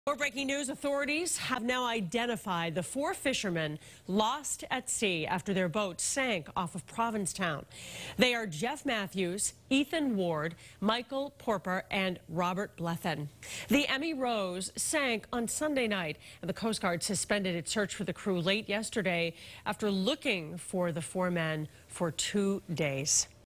More breaking news. Authorities have now identified the 4 fishermen lost at sea after their boat sank off of Provincetown. They are Jeff Matthews, Ethan Ward, Michael Porper, and Robert Blethben. The Emmy Rose sank on Sunday night, and the Coast Guard suspended its search for the crew late yesterday after looking for the 4 men for 2 days.